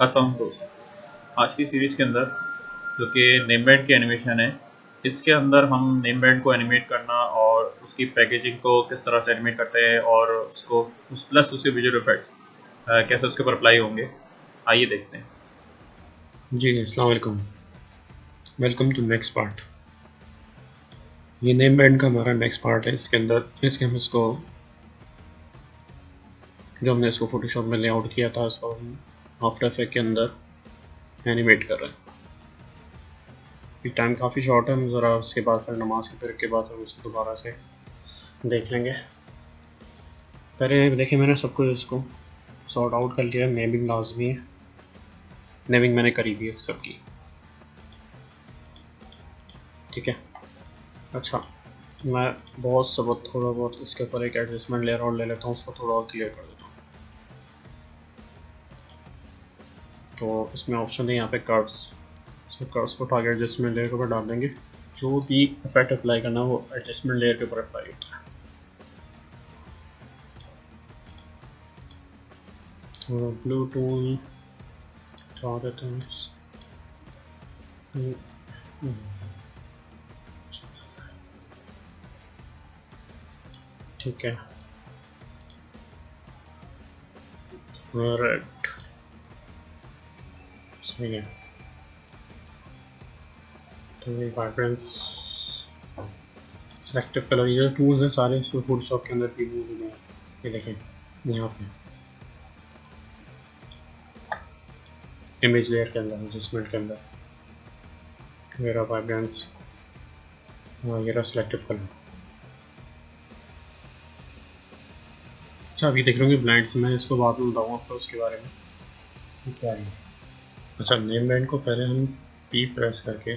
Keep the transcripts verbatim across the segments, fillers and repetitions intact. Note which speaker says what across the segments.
Speaker 1: अस्सलाम दोस्तों, आज की सीरीज़ के अंदर जो कि नेम बैंड की एनिमेशन है, इसके अंदर हम नेम बैंड को एनिमेट करना और उसकी पैकेजिंग को किस तरह से एनिमेट करते हैं और उसको उस प्लस उसके विजुअल इफेक्ट्स कैसे उसके ऊपर अप्लाई होंगे, आइए देखते हैं।
Speaker 2: जी अस्सलाम वालेकुम, वेलकम टू नेक्स्ट पार्ट। ये नेम बैंड का हमारा नेक्स्ट पार्ट है। इसके अंदर इसके हम इसको जो हमने इसको फोटोशॉप में लेआउट किया था इसको हम आफ्टर इफेक्ट के अंदर एनिमेट कर रहे हैं। ये टाइम काफ़ी शॉर्ट है, हम ज़रा उसके बाद फिर नमाज के ब्रेक के बाद हम इसको दोबारा से देख लेंगे। पहले देखिए मैंने सब कुछ इसको सॉर्ट आउट कर लिया। नेमिंग लाजमी है, नेमिंग मैंने करी भी है इस सबकी, ठीक है। अच्छा, मैं बहुत सब थोड़ा बहुत इसके ऊपर एक एडजस्टमेंट लेयर और ले लेता हूँ, उसको थोड़ा और क्लियर कर देता हूँ। तो इसमें ऑप्शन है यहाँ पे कर्व्स, सो कर्व्स को टारगेट एडजस्टमेंट लेयर के ऊपर डाल देंगे। जो भी इफेक्ट अप्लाई करना है वो एडजस्टमेंट लेयर के ऊपर अप्लाई होता है। तो ब्लू टोन चाह देते हैं, ठीक है। रेड सही है। तो ये वाइब्रेंस सेलेक्टिव कलर, ये टूल्स हैं सारे फोटोशॉप के अंदर भी यूज हुए हैं। ये देखें यहाँ पे इमेज लेयर के अंदर एडजस्टमेंट के अंदर मेरा वाइब्रेंस, ये रहा सेलेक्टिव कलर। अच्छा अभी देख रहे होंगे ब्लाइंड्स, मैं इसको बाद में बताऊँगा आपको उसके बारे में क्या है। अच्छा, नेम बैंड को पहले हम पी प्रेस करके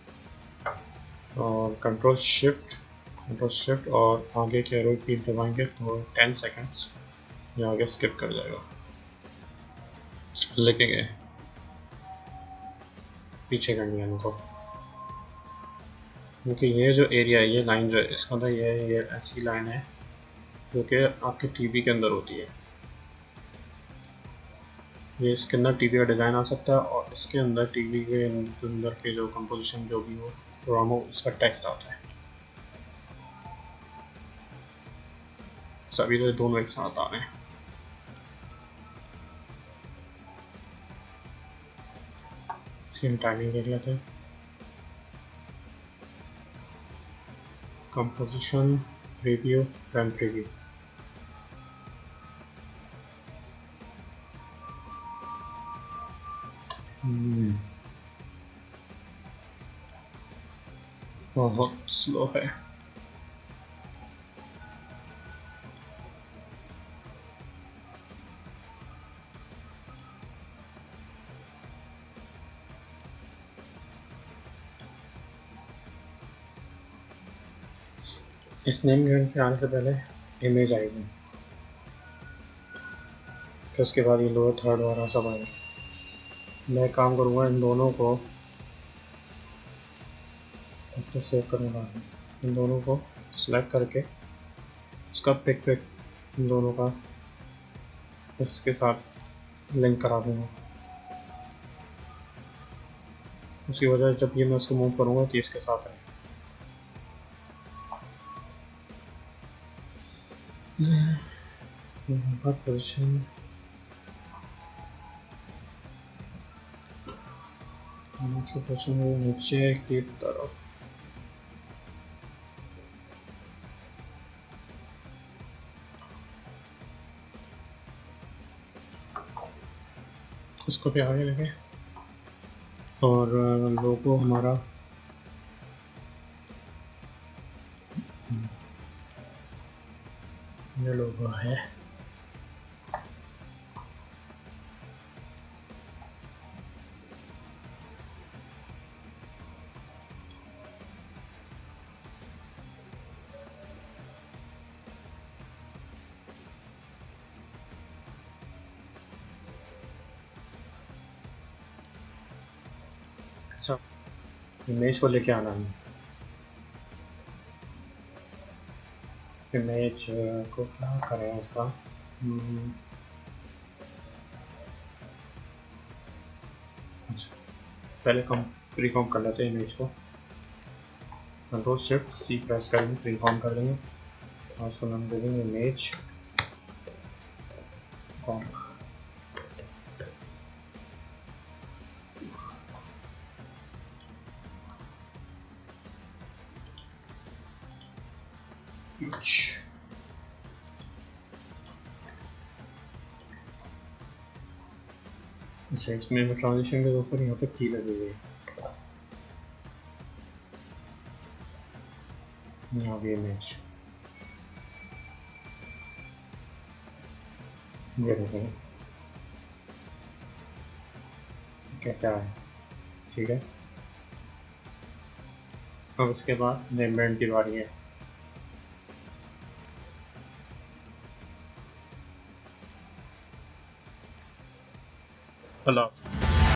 Speaker 2: और कंट्रोल शिफ्ट कंट्रोल शिफ्ट और आगे के एरो की दबाएंगे तो टेन सेकेंड्स ये आगे स्किप कर जाएगा। लेके गए पीछे कर लिया इनको, क्योंकि ये जो एरिया है, ये लाइन जो है इसका अंदर ये ये ऐसी लाइन है जो कि आपके टीवी के अंदर होती है। ये इसके अंदर टीवी का डिज़ाइन आ सकता है और इसके अंदर टीवी के अंदर के जो कंपोजिशन जो भी हो प्रोग्राम हो उसका टेक्स्ट आता है। सभी तो दोनों एक साथ आ रहे हैं। इसकी टाइमिंग देख लेते हैं। कंपोजिशन प्रीव्यू रन प्रीव्यू, बहुत स्लो है। इस नेम बैंड के आने से पहले इमेज आएगी, फिर उसके बाद ये लोअर थर्ड वाला सब आएगा। मैं काम करूँगा इन दोनों को तो सेव करने वाला, इन दोनों को सिलेक्ट करके इसका पिक पिक इन दोनों का इसके साथ लिंक करा दूँगा। उसकी वजह जब ये मैं इसको मूव करूँगा तो इसके साथ है। पोजिशन पोजिशन नीचे की तरफ, उसको भी आगे लगे और लोगो हमारा ये लोगो है। अच्छा, इमेज को लेके आना है। इमेज को क्या करें ऐसा, पहले कम प्री फॉर्म कर लेते हैं इमेज को। कंट्रोल शिफ्ट सी प्रेस करेंगे, प्री फॉर्म कर देंगे और उसको नाम दे देंगे इमेज कॉम्प। अच्छा, इसमें ट्रांजिशन के ऊपर यहाँ पे की लगी हुई है, यहाँ भी इमेज ये देखेंगे कैसे आया। ठीक है, अब इसके बाद नेम बैंड की बारी है।
Speaker 1: अल्लाह।